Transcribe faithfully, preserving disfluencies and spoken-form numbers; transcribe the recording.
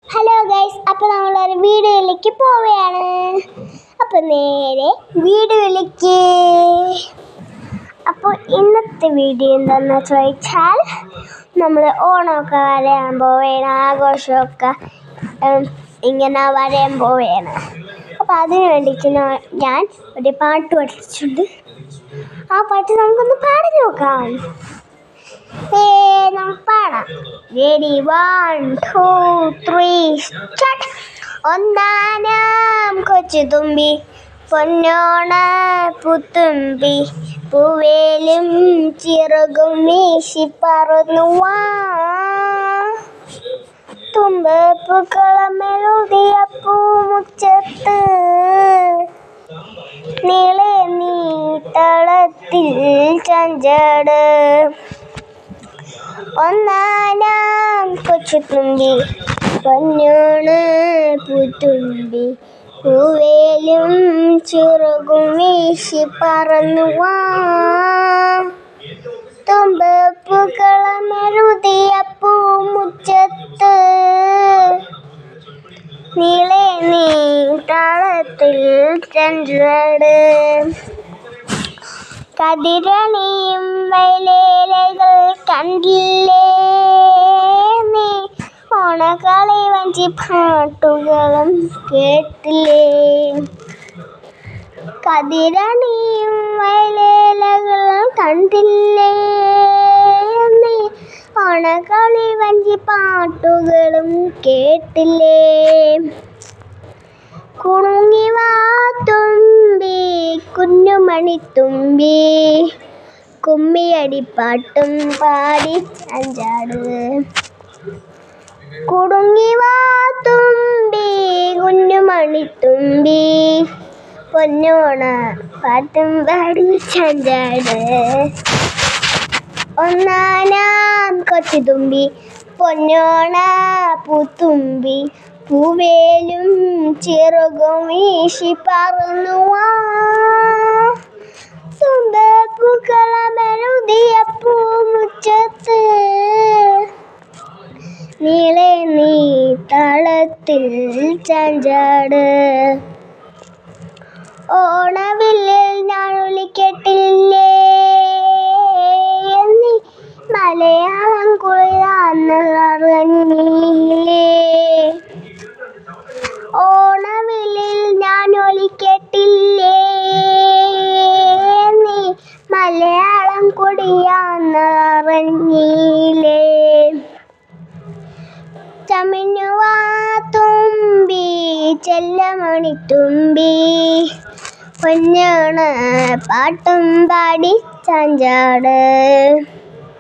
Hello guys, അപ്പോൾ നമ്മളൊരു വീഡിയോയിലേക്ക് പോവുകയാണ്. അപ്പോൾ നേരെ വീഡിയോയിലേക്ക്. അപ്പോൾ ഇന്നത്തെ വീഡിയോ എന്താണെന്ന് ചോദിച്ചാൽ, നമ്മൾ ഓണമൊക്കെ വരാൻ പോവുകയാണ്, ആഘോഷമൊക്കെ ഇങ്ങനെ വരാൻ പോവുകയാണ്. അപ്പോൾ അതിന് വേണ്ടിയിട്ട് ഞാൻ ഒരു പാട്ട് പഠിച്ചിട്ടുണ്ട്. ആ പാട്ട് നമുക്കൊന്ന് പാടി നോക്കാം. നമുക്ക് പാടാം. Ready, one two three start. ഒന്നാനാം കൊച്ചു തുമ്പി പൊന്നോണ പുത്തുമ്പി പൂവേലും ചിറകും വീശി പറന്നു വാ. തുമ്പപ്പൂക്കളമെഴുതിയ പൂമുറ്റത്ത് നീളെ നീ തളത്തിൽ ചഞ്ചാട്. ഒന്നാനാം കൊച്ചുതുമ്പി പൊന്നോണ പുത്തുമ്പി പൂവേലും ചിറകും വീശി പറന്നു വാ. തുമ്പപ്പൂക്കളമെഴുതിയ പൂമുറ്റത്ത് നീളെ നീ താളത്തിൽ ചന്ദ്രട്. കതിരണിയും വയലേലകൾ കണ്ടില്ലേ നീ, ഓണക്കളി വഞ്ചി പാട്ടുകളും കേട്ടില്ലേ. കതിരണിയും വയലേലകൾ കണ്ടില്ലേ നീ, ഓണക്കളി വഞ്ചി പാട്ടുകളും കേട്ടില്ലേ. കുണുങ്ങി വാ തുമ്പി കുഞ്ഞുമണിത്തുമ്പി കുമ്മിയടിപ്പാട്ടും പാടി ചഞ്ചാട്. കുടുങ്ങി വാ തുമ്പി കുഞ്ഞുമണിത്തുമ്പി പൊന്നോണ പാട്ടും പാടി ചഞ്ചാട്. ഒന്നാനാം കൊച്ചുതുമ്പി പൊന്നോണ പൂത്തുമ്പി പൂവേലും ചിറകും വീശി പറന്നു വാ. തുമ്പപ്പൂക്കളമെഴുതിയ പൂമുറ്റത്ത് നീളെ നീ താളത്തിൽ ചഞ്ചാട്. ഓണവില്ലിൽ ഞാൻ ഒളിക്കെട്ടില്ലേ നീ, മലയാളം കുളിരാന്നറിഞ്ഞില്ലേ. ഓണവില്ലിൽ ഞാൻ ഒളിക്കെട്ടില്ലേ നീ, മലയാളം കുടിയാന്നറിഞ്ഞില്ലേ. ചമിഞ്ഞുവാ തുമ്പി ചെല്ലമണിത്തുമ്പി പൊന്നോണ പാട്ടും പാടി ചഞ്ചാട്.